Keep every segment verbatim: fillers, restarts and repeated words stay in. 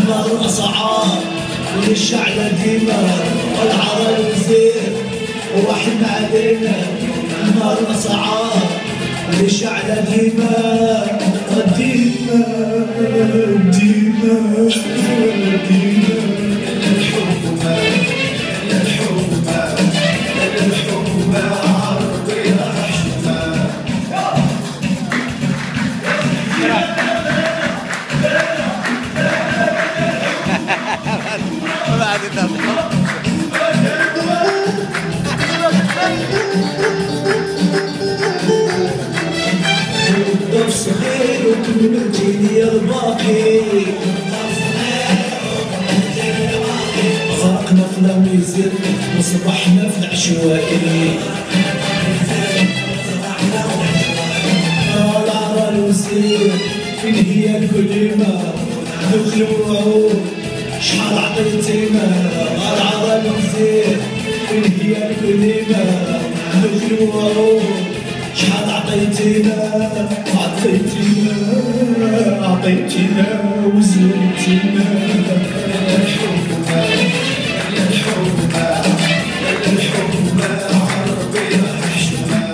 نهار الاسعار وللشعب ديما والعرى الوزير وواحد علينا نهار الاسعار وللشعب ديما ديما ديما ديما الحكومة الحكومة الحكومة عربية حشمة بعد الضف صغير وكلمتي لي الباقي فرقنا في الويزر وصبحنا في العشوائي العرى الوزير فين هي الكلمة دخلوا وعود شحال عطيتينا العرى الوزير فين هي الكلمة دخلوا وعود شحال عطيتينا عطيتينا عطيتينا وزرتينا الحكومة الحكومة الحكومة عربية حشمة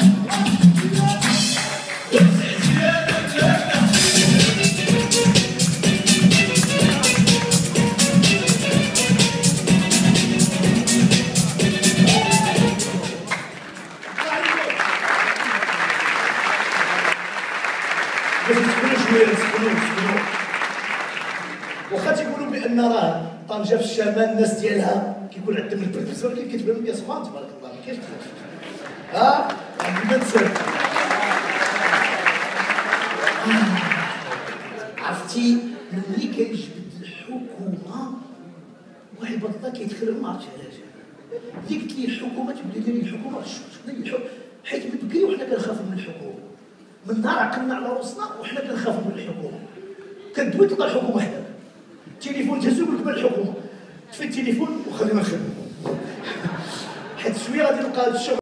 لازم تكونوا شويه تكونوا تكونوا واخا تيقولوا بان راه طنجه في الشمال الناس ديالها كيكون عندهم البرد ولكن كتبان لهم سبحان تبارك الله ما كاينش ها عندنا تسال عرفتي ملي كيجبد الحكومه وعباد الله كيدخل ما عرفتش علاش اللي قلت لي الحكومه تبدا لي الحكومه الحكومه حيت من بكري وحنا كنخافوا من الحكومه من نهار عقلنا على راسنا وحنا كنخافوا من الحكومه كدوي تلقى الحكومه حداك التليفون تهزو يقول لك مال الحكومه تفي التليفون وخلينا نخدموا حيت شويه غادي نلقى الشغل